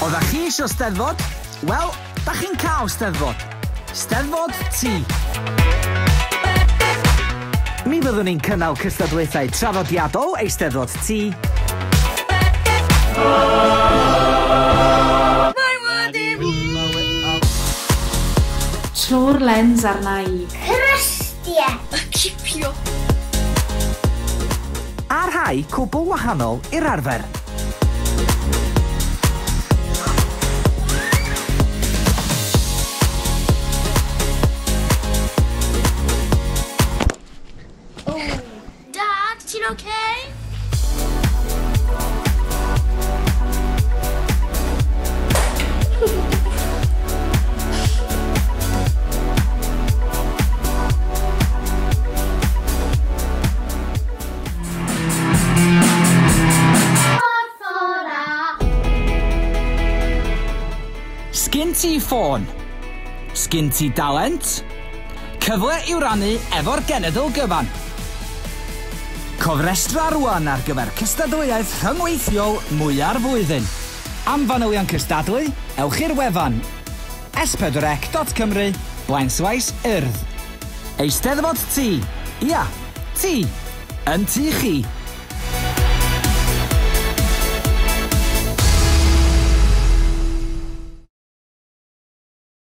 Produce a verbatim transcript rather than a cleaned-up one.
Oeddech chi eisiau steddfod? Wel, da chi'n cael steddfod. Steddfod T. Mi fyddwn ni'n cynnal cystadlaethau traddodiadol Eisteddfod T. Trw'r lens arna i. Crystie. Y cipio. A rhai cwbl wahanol i'r arfer. Dad, ti'n okay? Sgin ti ffôn? Sgin ti dalent? Cyfle i'w rannu efo'r genedl gyfan. Cofrestra rwan ar gyfer cystadleuaeth rhyngweithiol mwyaf flwyddyn. Am fanylion cystadlu, ewch i'r wefan s pedwar c dot cymru blaenslaes urdd. Eisteddfod T. Ia, T. Yn tŷ chi.